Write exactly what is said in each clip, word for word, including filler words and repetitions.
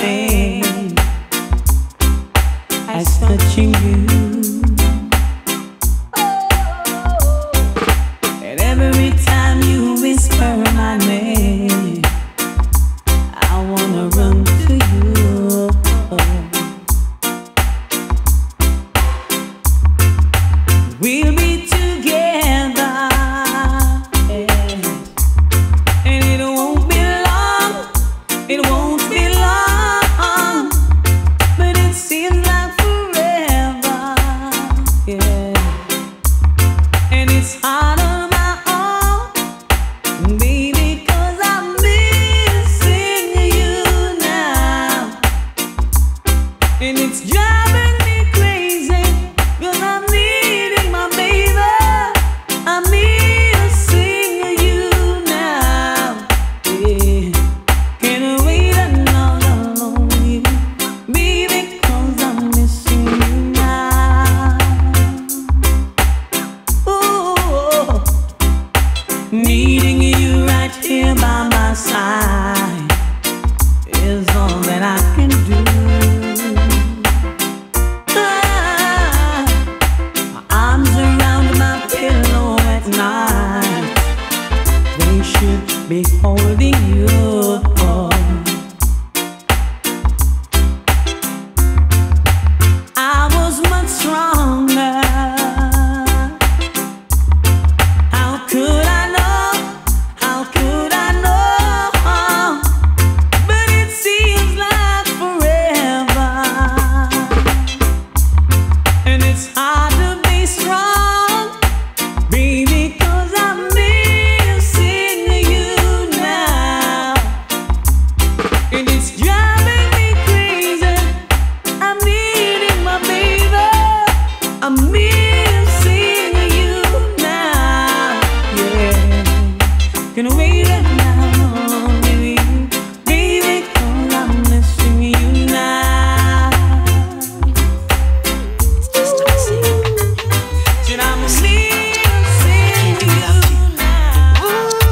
same as touching you. And every time you whisper my name, I wanna run to you. We'll be together, yeah. And it won't be long, it won't be long, but it seems like forever, yeah. And it's hard on my own, baby, 'cause I'm missing you now. And it's driving me crazy, 'cause I'm needing my baby. I'm missing you now, yeah. Can't wait another long year, baby, 'cause I'm missing you now. Ooh, needing you right here by my side is all that I can do. Ah, my arms around my pillow at night, they should be holding you. I was much stronger. How could I know? How could I know? But it seems like forever, and it's hard to be strong, baby, 'cause I'm missing you now. And it's driving me crazy, I'm needing my baby, I'm missing you now, yeah. Can wait now, baby, baby, 'cause I'm missing you now. It's just a said I'm missing you now.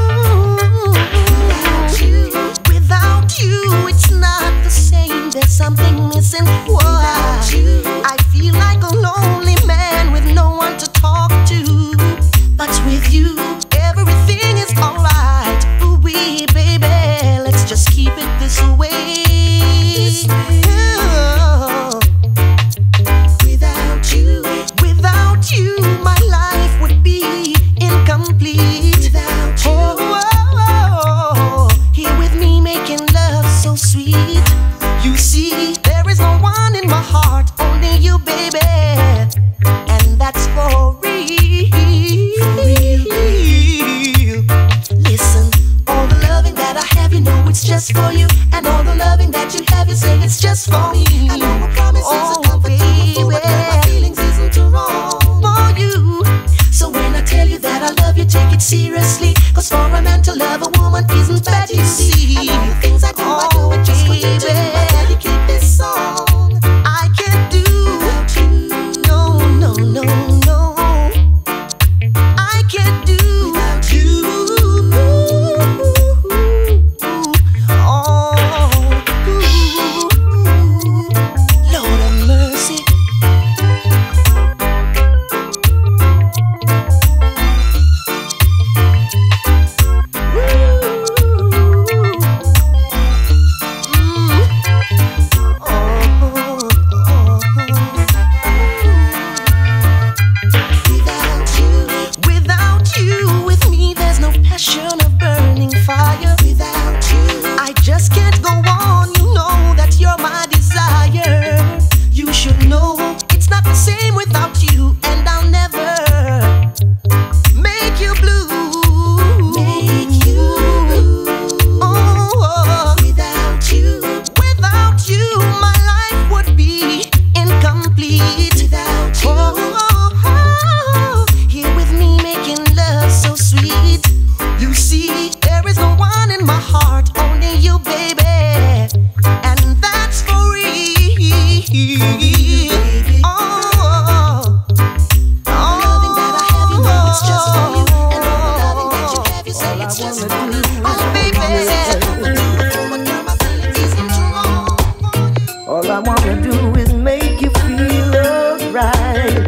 Without you, without you, it's not the same. There's something missing. Without you, I feel like a lonely man with no one to talk to. But with you, everything is alright. Ooh wee, baby, let's just keep it this way. Oh. Without you, without you, my life would be incomplete. Without you, oh, oh, oh, here with me making love so sweet. You see, there is no one in my heart, only you, baby, and that's for real. Listen, all the loving that I have, you know it's just for you, and all the loving that you have, you say it's just for me. I know a promise is a comfort to a fool, but my feelings isn't wrong for you. So when I tell you that I love you, take it seriously, 'cause for a man to love a woman isn't bad, you see. And all the things I do, I do it just for you, too. I dedicate this song. I can't do without you. No, no, no, no. I can't do without you. Oh, Lord have mercy. All I wanna do is make you feel alright.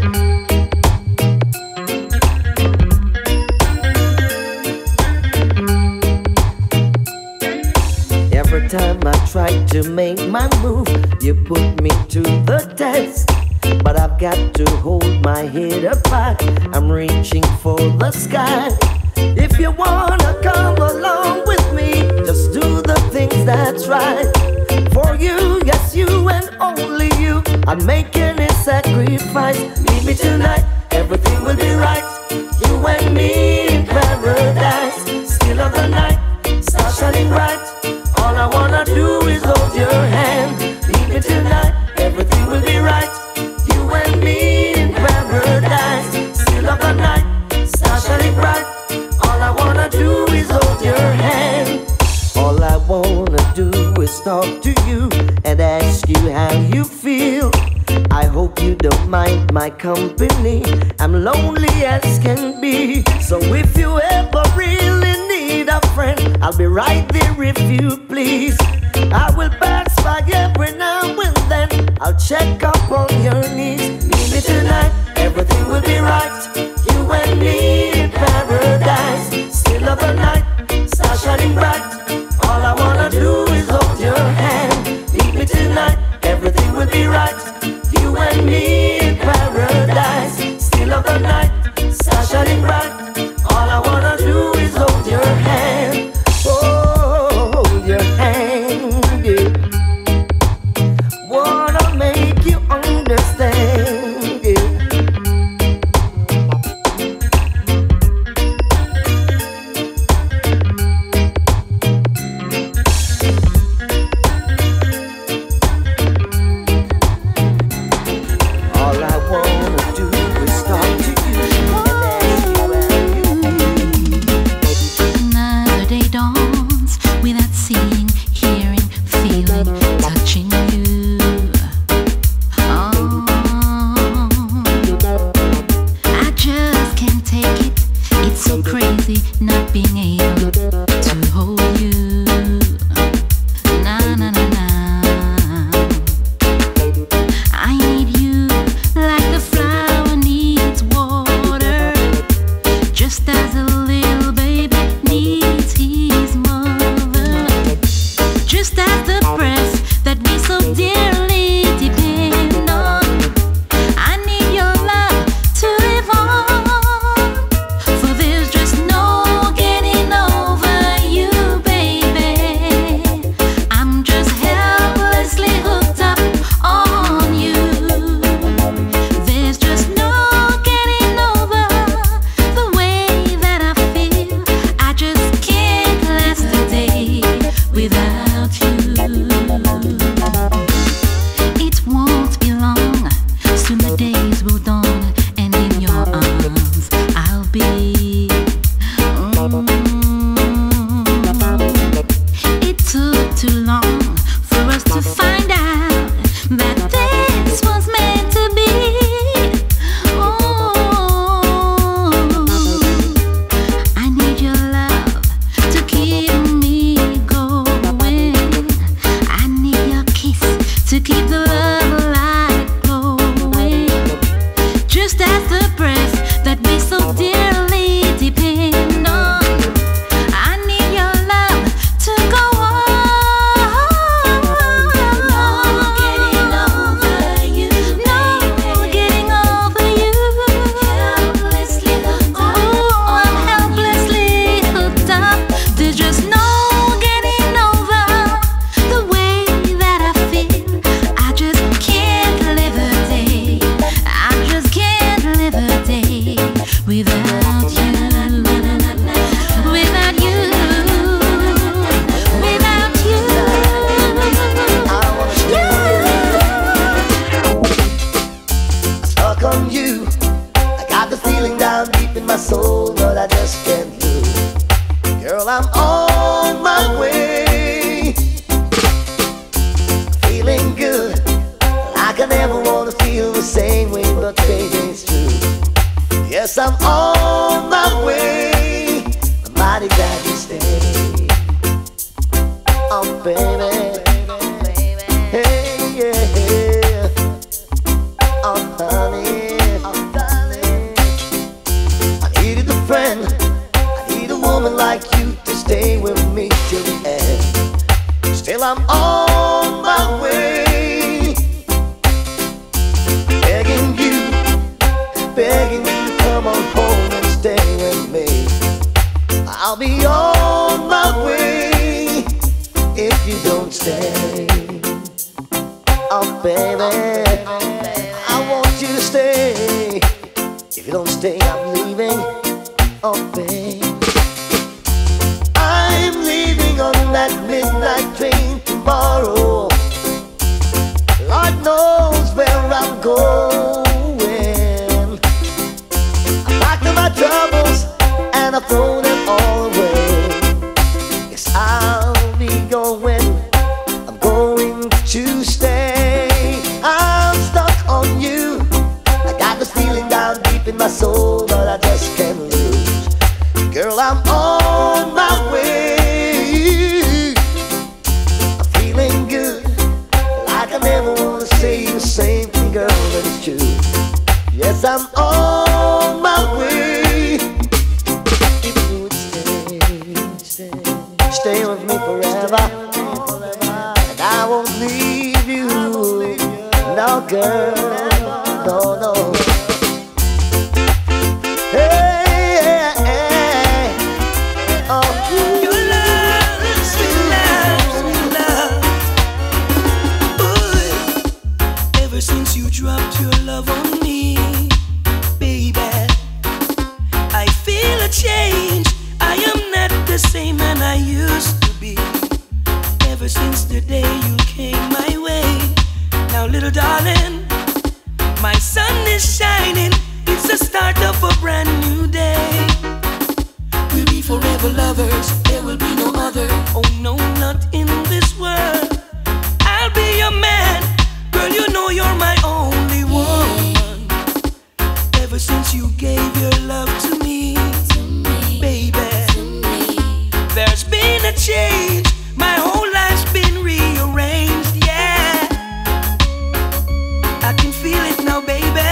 Every time I try to make my move, you put me to the test. But I've got to hold my head up high. I'm reaching for the sky. If you wanna come along with me, just do the things that's right. For you, yes you and only you, I'm making a sacrifice. Meet me tonight, everything will be right. You and me in paradise. Still of the night, star shining bright. All I wanna do is hold your hand. Meet me tonight, everything will be right. You and me in paradise. Still of the night, star shining bright. All I wanna do is hold your hand. All I wanna do is talk to you and ask you how you feel. I hope you don't mind my company. I'm lonely as can be. So if you ever really need a friend, I'll be right there if you please. I will pass by every now and then. I'll check up on your needs. Meet me tonight, everything will be right. You and me in paradise. Still of the night, star shining bright. All I wanna do is hold your hand. Meet me tonight, everything will be right. You and me in paradise. Still of the night, star shining bright. All I wanna do is hold your hand. Oh, hold your hand, yeah. Wanna make you understand, yeah. All I wanna do is talk to you and ask you how you feel. Another day dawns without seeing, hearing, feeling, touching you. Oh, I just can't take it. It's so crazy not being able to hold you. Na na na na. I need you like the flower needs water, just as a little baby needs his mother, just as the breath that we so dearly depend on. I need your love to live on, for there's just no getting over you, baby. I'm just helplessly hooked up on you. There's just no getting over the way that I feel. I just can't last a day without you. It won't be long, soon the days will dawn, and in your arms I'll be. Mm. It took too long for us to find out that this was meant to be. Oh, I need your love to keep me going. I need your kiss to keep the love alive, glowing, just as the breath that we so dearly depend on. I need your love to go on. No getting over you, no getting over you. Helplessly hooked up. Oh, I'm helplessly hooked up. There's just no getting over the way that I feel. I just can't live a day. I just can't live a day without you. Without you. Without you. Stuck on you. I got the feeling down deep in my soul, but I just can't lose. Girl, I'm on my way. Feeling good. I can never wanna feel the same way, but baby, it's true. Yes, I'm on my way. I'm mighty glad you stayed. Oh, baby. Hey, yeah. baby. I want you to stay. If you don't stay, I'm leaving. Oh, babe. I'm leaving on that midnight train tomorrow. Lord knows where I'm going. I packed up my troubles and I throw them all away. Yes, I'll be going. I'm going to stay. I'm stuck on you. I got this feeling down deep in my soul, but I just can't lose. Girl, I'm on my way. I'm feeling good, like I never wanna say the same thing, girl, but it's true. Yes, I'm on my way. If you would stay, stay, stay with me forever, and I won't leave you. No, girl, no, no. Hey, hey, oh, Your love, sweet love, sweet love. Ooh. Ever since you dropped your love on me, baby, I feel a change. I am not the same man I used to be. Ever since the day you came my way. Now, little darling, my sun is shining. It's the start of a brand new day. We'll be forever lovers. There will be no other. Oh no, not in this world. I'll be your man. Girl, you know you're my only one. Ever since you gave your love to me, baby, there's been a change. My whole life's been rearranged, yeah. I can feel it now, baby.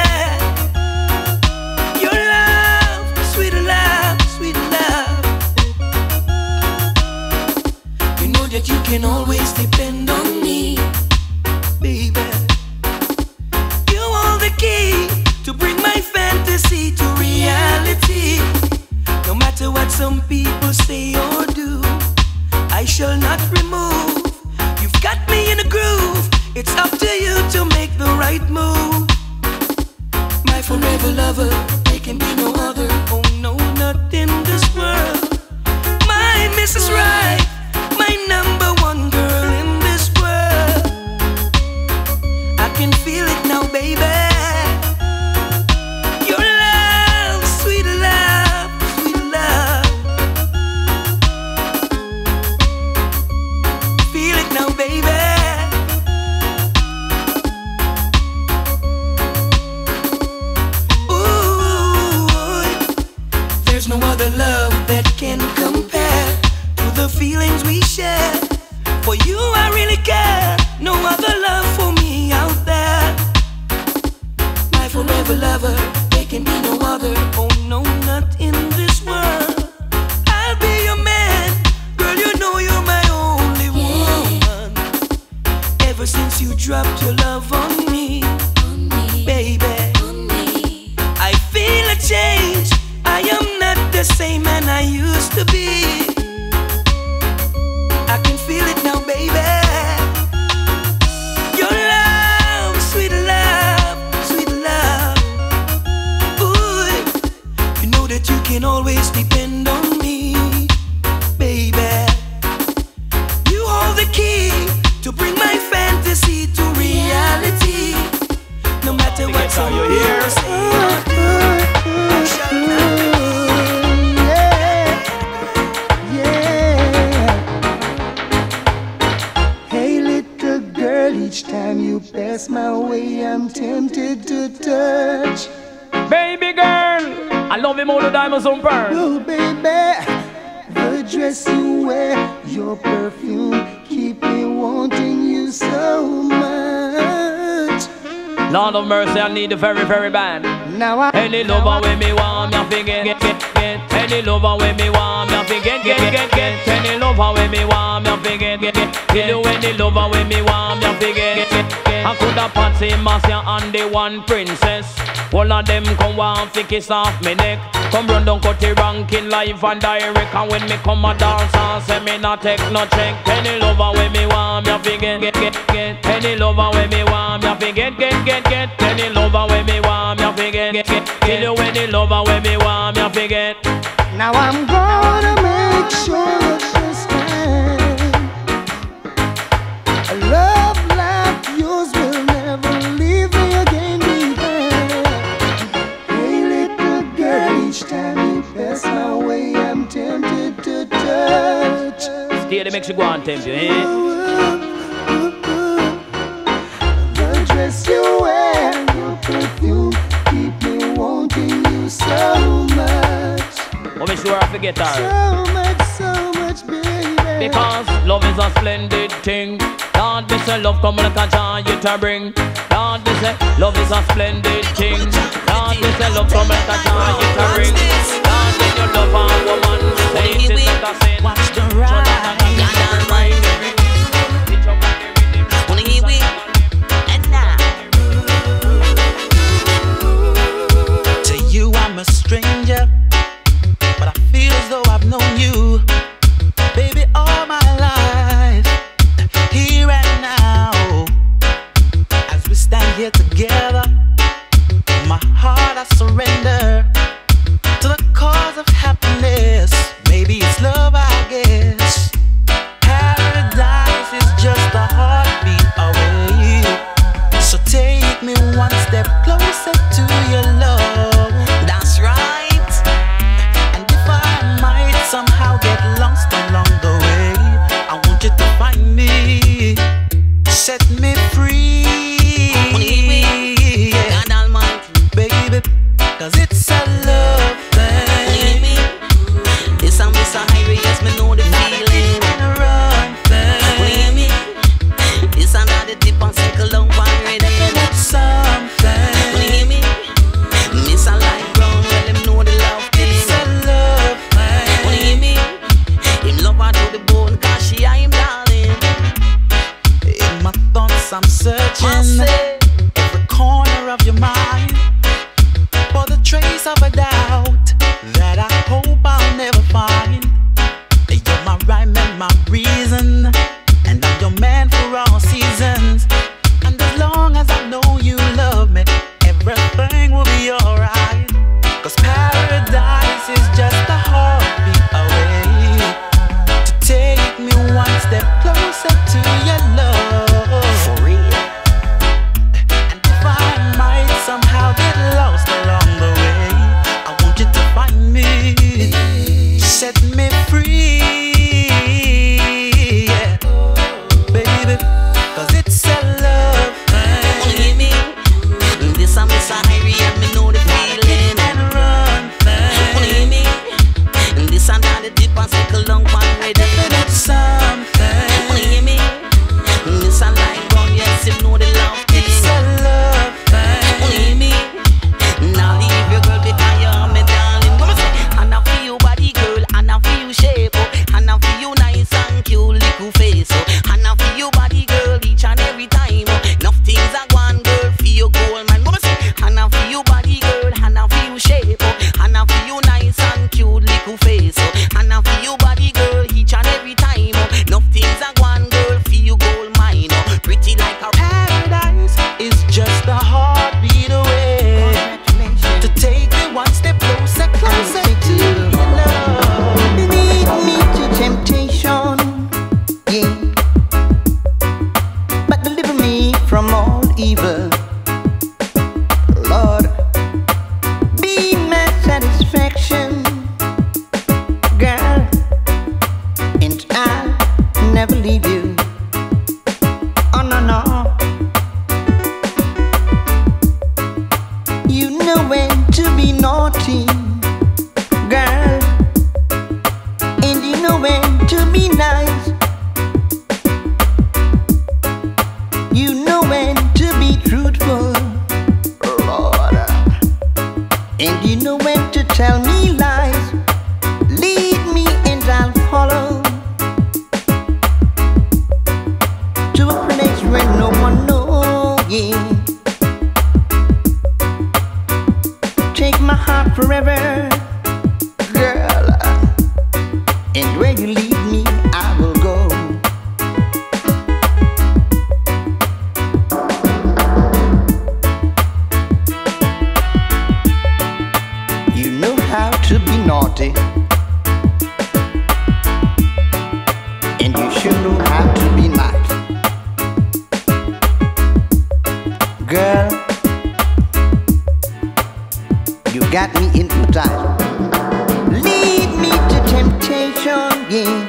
Your love, sweet love, sweet love. You know that you can always depend on me, baby. You hold the key to bring my fantasy to reality. No matter what some people say or do, I shall not remove. You've got me in a groove. It's up to you to make the right move. My forever lover, there can be no other. Oh no, not in this world. My Missus Right, my number one girl in this world. I can feel it now, baby. Your love, sweet love, sweet love. Feel it now, baby. There's no other love that can compare to the feelings we share. For you I really care. No other love for me out there. My forever lover, there can be no other. Oh no, not in this world. I'll be your man. Girl, you know you're my only woman. Ever since you dropped your love on me, baby, I feel a change. I am not the same man I used to be. I can feel it now, baby. Your love, sweet love, sweet love. Ooh, you know that you can always depend on me, baby. You hold the key to bring my fantasy to reality. No matter what some people say or do, I shall not. Each time you pass my way, I'm tempted to touch. Baby girl, I love him all the diamonds on pearl. Oh baby, the dress you wear, your perfume, keep me wanting you so much. Lord of mercy, I need the very, very bad. Now I Any lover with me want me forget, get, get, get. Any lover with me want me forget, get, get, get. Any lover with me want me forget, get, get, get. You any lover with me want me forget, get, get, get. I could have party same as you and the one princess. All of them come want fi kiss off me neck. Come run down cut the ranking live and direct. And when me come a dance and say me not take no check. Any lover when me want me fi get get get get. Any lover when me want me fi get get get get. Any lover when me want me fi get get get. Tell you any lover when me want me fi get. Now I'm gonna make sure that you stand. A love like yours will never leave me again behind. Hey little girl, each time you pass my way, I'm tempted to touch. Stay, they make you go and tempt you, eh? The dress you wear, your perfume, keep me wanting you so much. Oh, me sure I forget her. So much, so much, baby. Because love is a splendid thing. Lord, me say love come like a joy it a bring. Lord, me say love is a splendid thing. Lord, me say love come like a joy it a bring. Lord, when you love a woman, say it is like a sin. Watch the ride, God Almighty. Wanna hear we? And now, to you I'm a stranger, but I feel as though I've known you, baby, all my life. Here and now, as we stand here together, my heart I surrender to the cause of happiness. Maybe it's love, I guess. Paradise is just a heartbeat away. So take me one step closer to your love. That's right. And if I might somehow get lost along the way, I want you to find me, set me free. God Almighty, baby, cause it's a love thing. It's a miss a highway, yes, me know the feeling. Run thing. It's another dip and cycle long one ready. It's something. Miss a light brown, well, him know the love thing. It's a love thing. Him love her to the bone, cause she are him darling. In my thoughts I'm searching every corner of your mind for the trace of a doubt that I hope I'll never find. You're my rhyme and my reason, and I'm your man for all seasons. And as long as I know you love me, everything will be alright. Cause paradise is just a heartbeat away. To take me one step closer to your love. For real. And if I might somehow get lost along the way, I want you to find me, set me free, yeah, baby, cause it's a love thing. This a miss a hurry and me know the feeling. And run thing. This another dip and cycle long one ready. That's something. This a light brown, yes, you know the love thing. It's a love thing. Now leave your girl because you're me darling. Come on, say, and I feel your body, girl, and I feel your shape, oh, and I feel your nice and cute little face, oh, and I feel your body, girl, each and every time, oh. Enough things I want, girl, for your gold man. Come on, say, and I feel your body, girl, and I feel your shape, oh, and I feel your nice and cute little face, oh, and I feel your body, girl, each and every time, oh. Enough things I want, girl, for your gold mine, oh. Pretty like a paradise is just a heartbeat away. To take me one step closer, closer to your love. Lead me to temptation, yeah, but deliver me from all evil. Lord, be my satisfaction, girl, and I'll never leave you. Oh no, no. You know when to be naughty, girl, and you know when to be nice. You know when to be truthful, Lord, and you know when to tell me lies. Lead me and I'll follow to a place where no one knows, yeah. naughty, and you sure know how to be mad. Girl, you got me hypnotized. Lead me to temptation, yeah.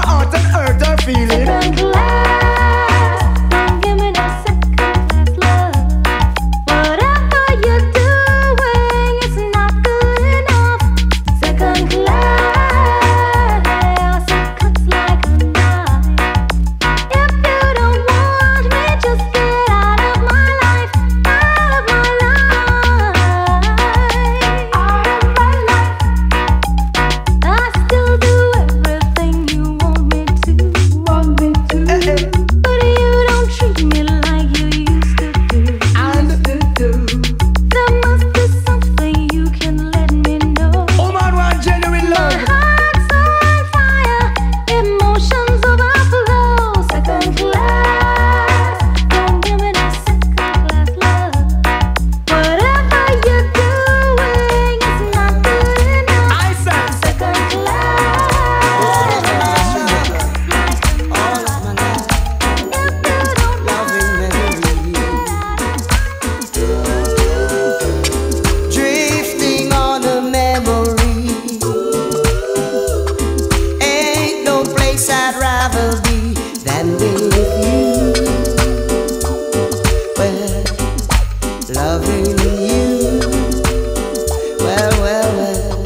Second class, don't give me no second class love. rather be than with you. Well, loving you. Well, well, well.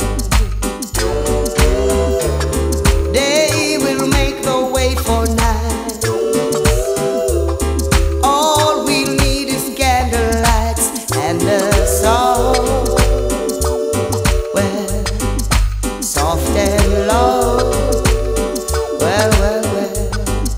Day will make the way for night. All we need is candlelights and a song. Well, soft and low. Well, well, well.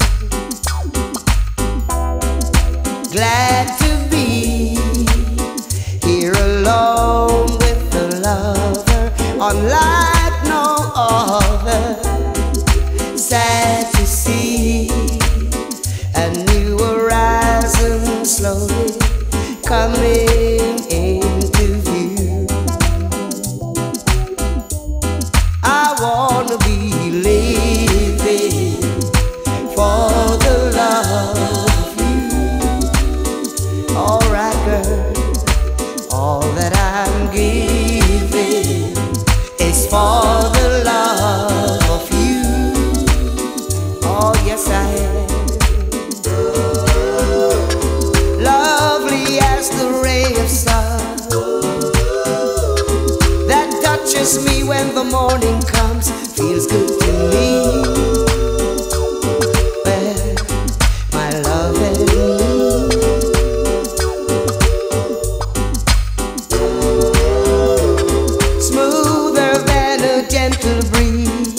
Glad to be here alone with the lover, unlike no other. Sad to see a new horizon slowly coming into view. I wanna be living for the love of you. Alright, girl, all that I'm giving is for the love of you. Oh, yes, I am. Lovely as the ray of sun that touches me when the morning comes, feels good to me. Well, my love and you. Smoother than a gentle breeze,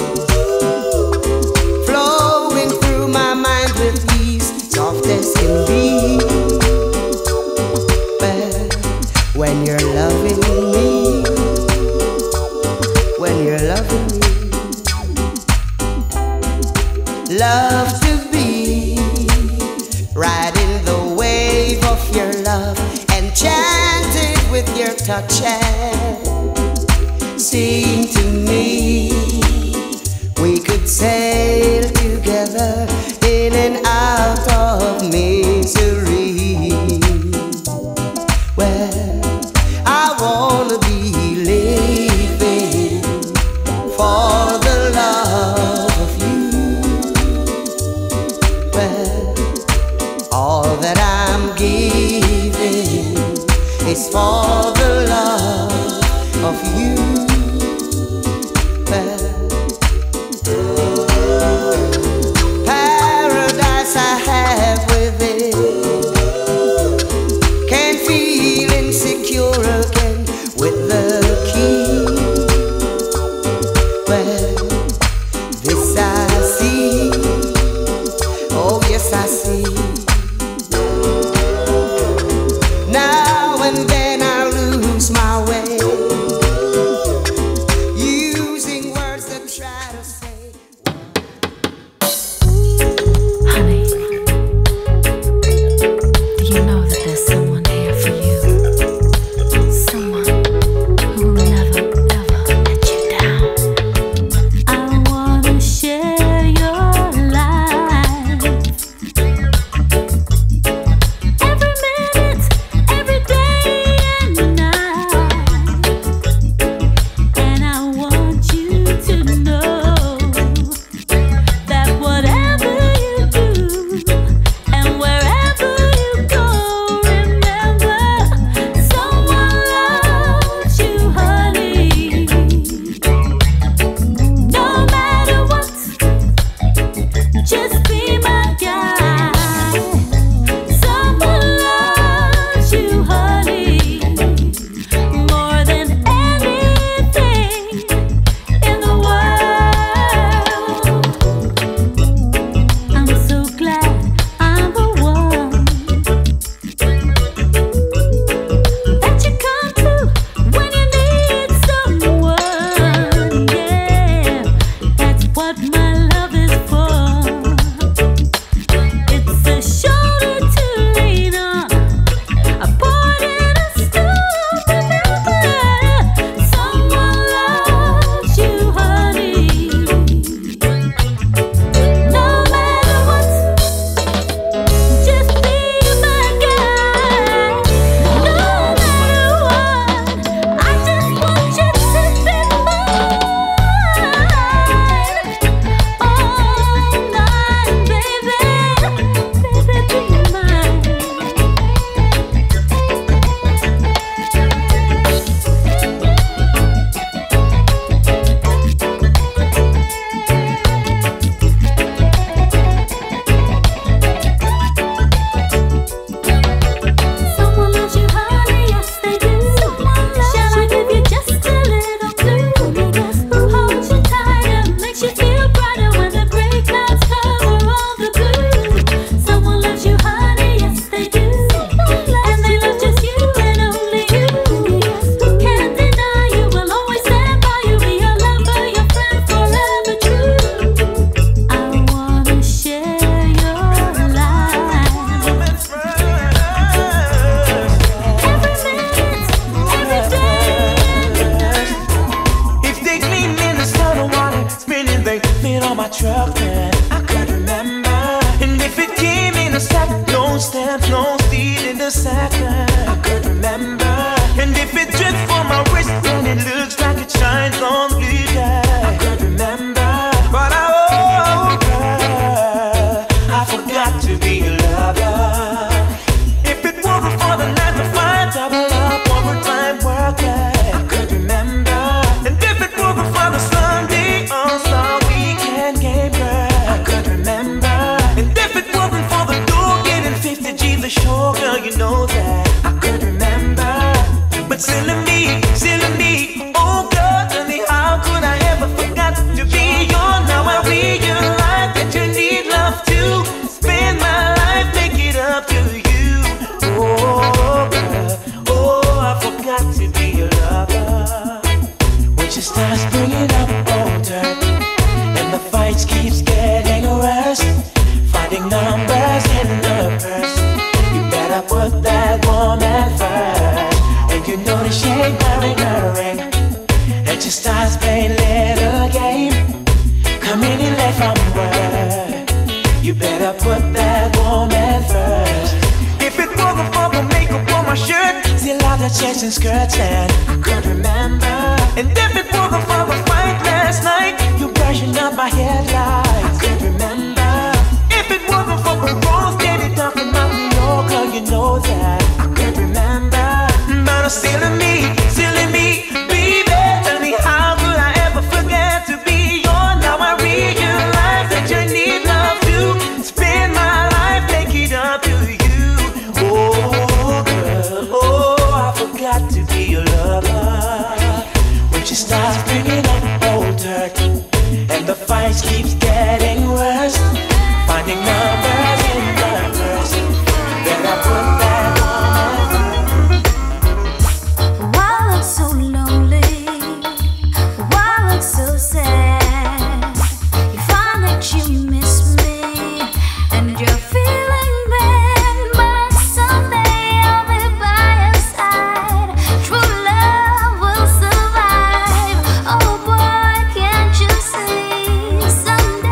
flowing through my mind with ease, soft as can be. Well, when you're loving me, when you're loving me, love to be riding the wave of your love, enchanted with your touch and sing to me. We could sail together in and out of misery. Well, I wanna be living for the love of you. Well, all that I'm giving is for the love of you. Well, paradise I have within, can't feel insecure again with the key. Well, this I see, oh yes I see. Now and then I lose my way, using words that try to say. Honey, do you know that there's someone here for you? Someone who will never, ever let you down. I wanna share your life. Every minute, every day and night. And I want you to know that whatever you do and wherever you go, remember someone loves you, honey. No matter what, just be my guy. Someone loves you, honey, more than anything in the world. I'm so glad I'm the one that you come to when you need someone. Yeah, that's what my love is for. It's a shoulder to lean on, a point in a stool. Remember, someone loves you, honey. No matter what, just be my guy. No matter what, I just want you to be mine. it on my truck, then I could remember. And if it came in a sack, no stamps, no steel in the sack, then I could remember. And if it dripped from my wrist, then it looks like it shines on blue, yeah, I could remember. But I, oh girl, I forgot to be a lover. If it wasn't for the nine to five, double up, overtime work, yeah, I could remember. And if it wasn't for the Sunday all-star weekend game, girl, I could remember. And if it wasn't for the door getting fifty G's a show, girl, you know that I could remember. But silly me, silly me, oh girl, tell me how could I ever forget to be yours? Now I realize that you need love too. Spend my life, make it up to you. Oh girl, oh I forgot to be your lover. When she starts bringing up old dirt and the fights keeps getting worse, finding numbers in the purse, you better put that woman first. And you know that she ain't wearing her ring, and she starts playing little game, coming in late from work. You better put that woman first. If it wasn't for the makeup on my shirt, still out there chasing skirts, and I could remember. And if it wasn't for the fight last night, you brushing up my headlights, I could remember. If it wasn't for the rose, steady talking about New York, girl, you know that I could remember. But silly me, silly me, baby, tell me how could I ever forget to be yours? Now I realize that you need love to spend my life, make it up to you. Oh girl, oh I forgot to be your lover. When she starts bringing up old dirt and the fights keeps getting worse, finding numbers in the purse, then I put that so lonely, why look so sad? You find that you miss me and you're feeling bad, but someday I'll be by your side. True love will survive. Oh boy, can't you see? Someday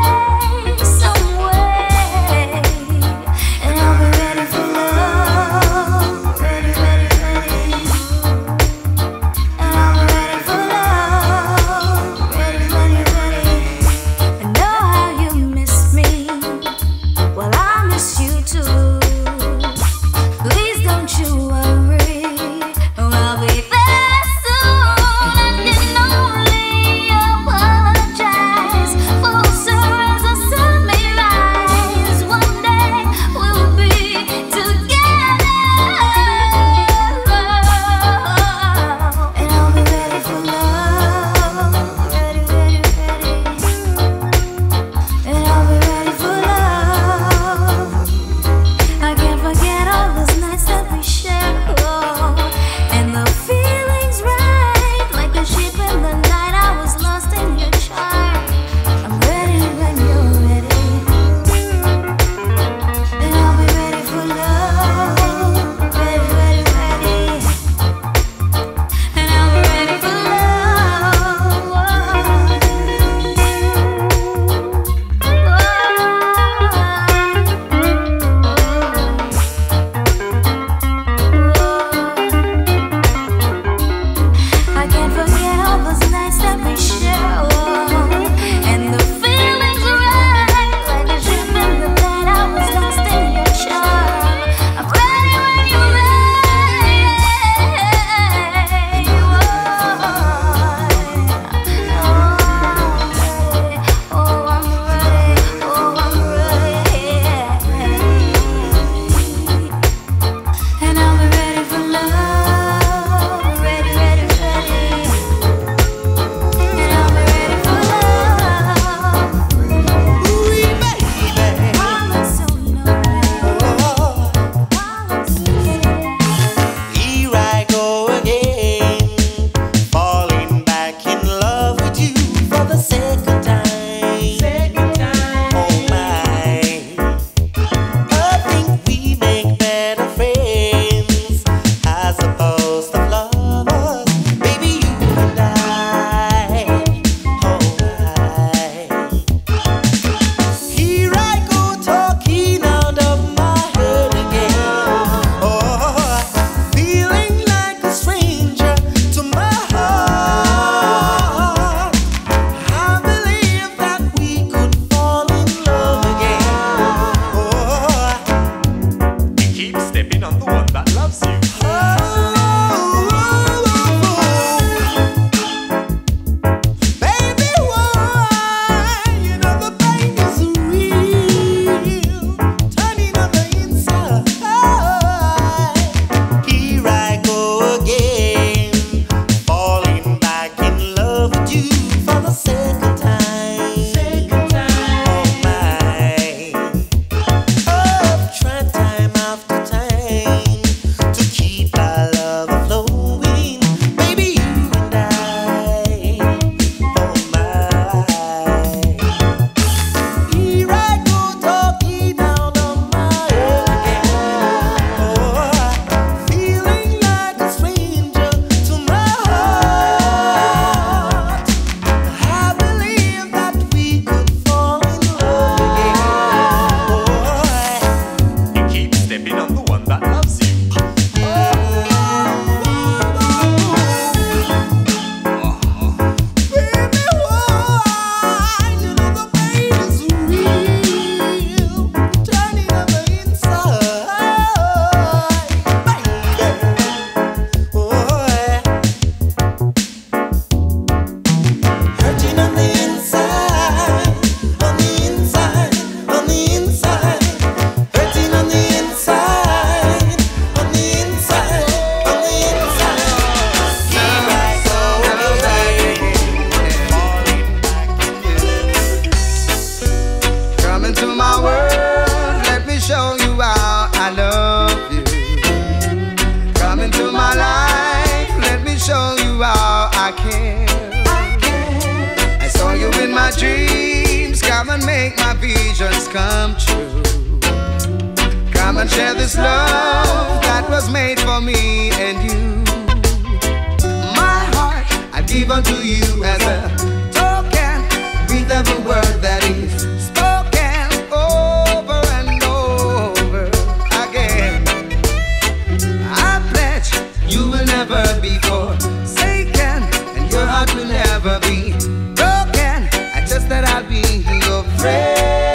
come and make my visions come true. Come and share this love that was made for me and you. My heart I give unto you as a token with every word that is spoken over and over again. I pledge you will never be forsaken and your heart will never be broken. I trust that I'll be your friend.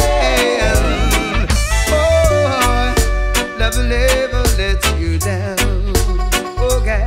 Oh, love will never let you down. Oh, God,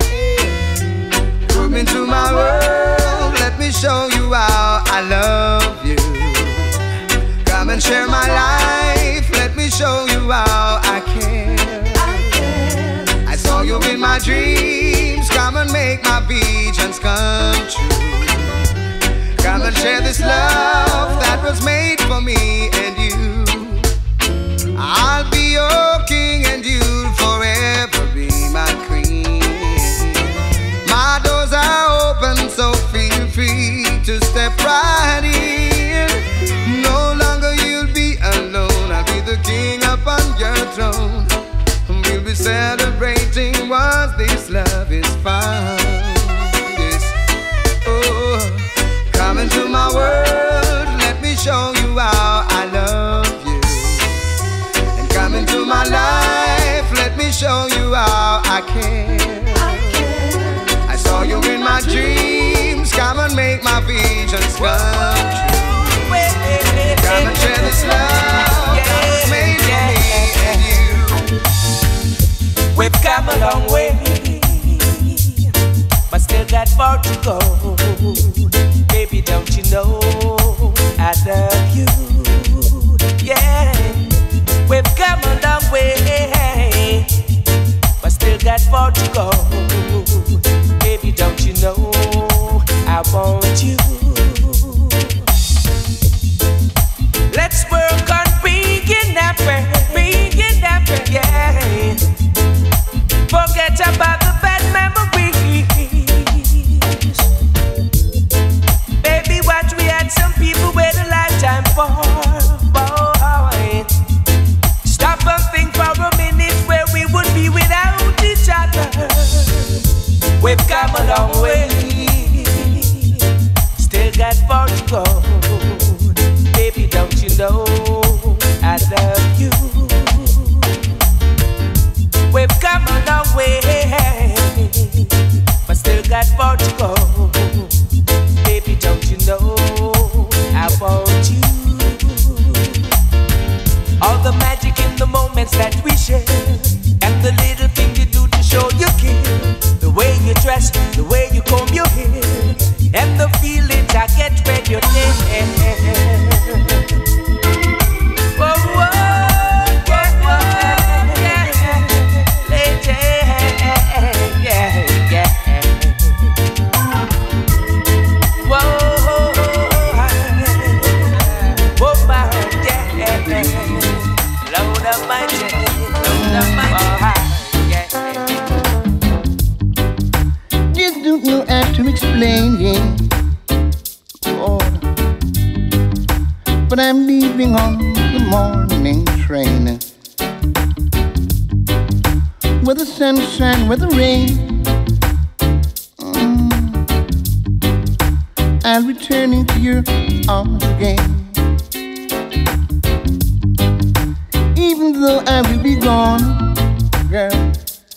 come into my world. Let me show you how I love you. Come and share my life. Let me show you how I care. I saw you in my dreams. Come and make my visions come true. Come and share this love that was made for me and you. I'll be your king and you'll forever be my queen. My doors are open, so feel free to step right in. No longer you'll be alone. I'll be the king upon your throne. We'll be celebrating once this love is found. Yes. Oh, come into my world. Let me show you how I love you. And come into my life. Let me show you how I care. I saw you in my dreams. Come and make my visions come true. Come and share this love that was made for me and you. We've come a long way, but still got far to go. Baby, don't you know I love you? Yeah, we've come a long way, but still got far to go. Baby, don't you know I want you? Let's work on being happy, being happy, yeah. Forget about the bad memories. Baby, watch, we had some people wait a lifetime for. Boy, stop and think for a minute where we would be without each other. We've come a long way, still got far to go. Baby, don't you know I love you? We've come a long way, but still got far to go. Baby, don't you know I want you? All the magic in the moments that we share, and the little thing you do to show you care. The way you dress, the way you comb your hair, and the feelings I get when you're there. Whoa, whoa, yeah, whoa, yeah, lady, yeah, yeah. Whoa, whoa, my, yeah, load up my jet, load up my jet, yeah. Just don't know how to explain, yeah. Oh, but I'm leaving on the morning train. With the sunshine, with the rain, mm, I'll return into your arms again. Even though I will be gone, girl,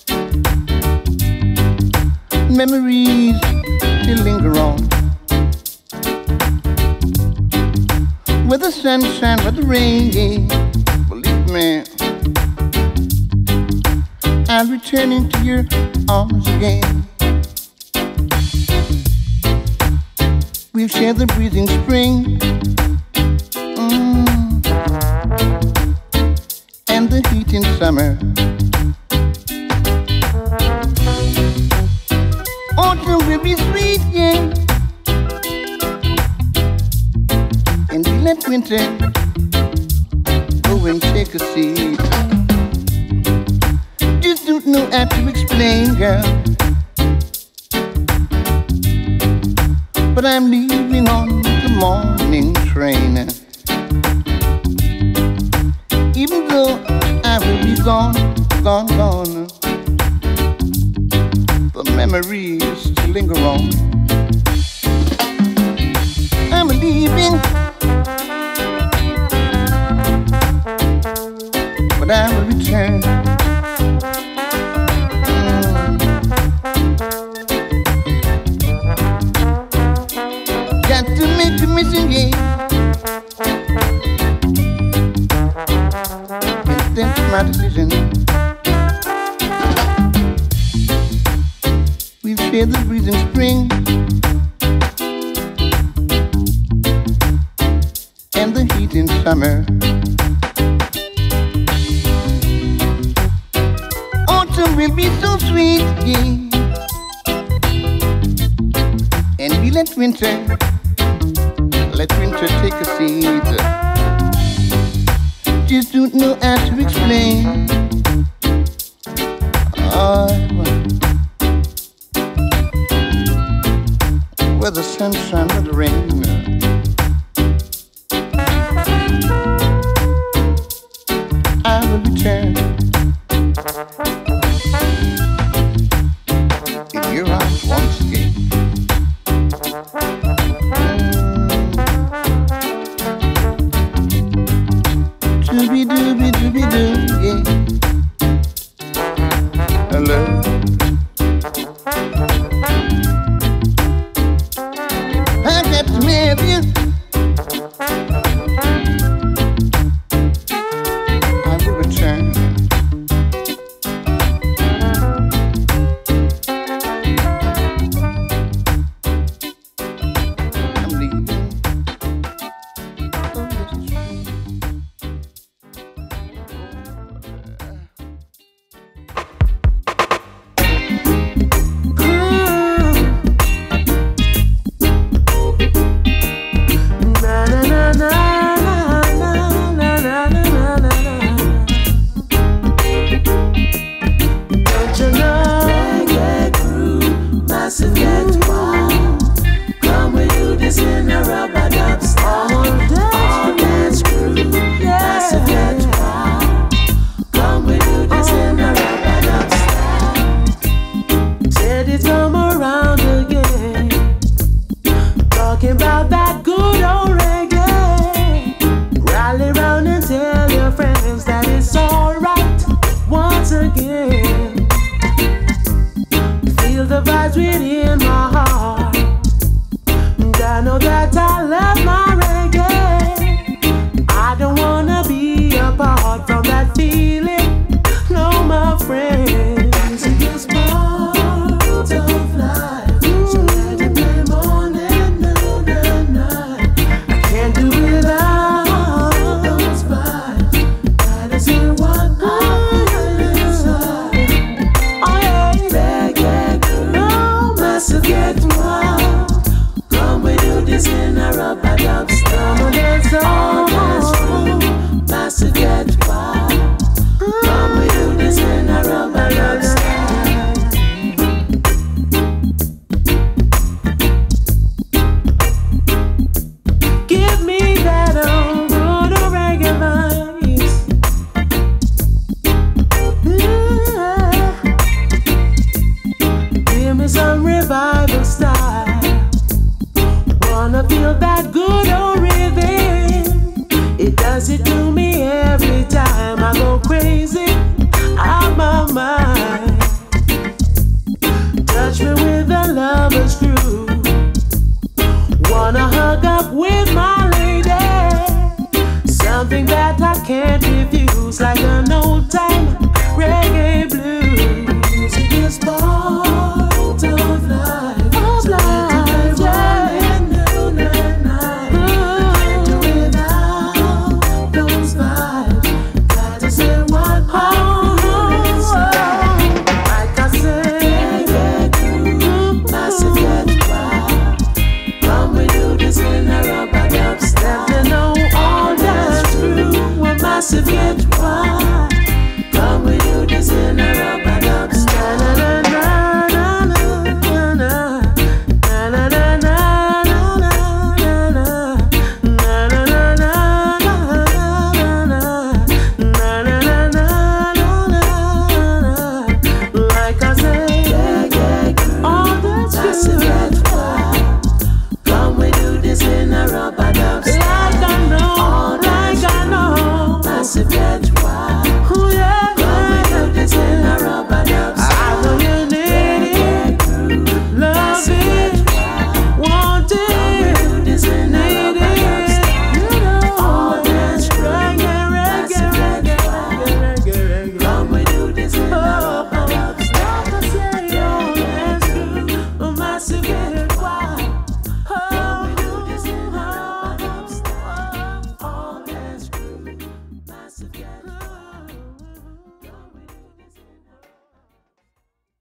memories still linger on. With the sunshine, with the rain, yeah, believe me, I'll return into your arms again. We'll share the breathing spring, mm, and the heat in summer. Autumn will be sweet, yeah, and we let winter go and take a seat. Just don't know how to explain, girl, but I'm leaving on the morning train. my decision. We've shared the breeze in spring and the heat in summer. Autumn will be so sweet, yeah. And we let winter, let winter take a seat. Just don't know how to explain. Oh, whether sunshine, whether rain. I will return in your arms once again. Dooby dooby dooby doo, yeah. Hello. I got to have you. I will return. I'm leaving. Oh, yes, it's true. Massive get wild.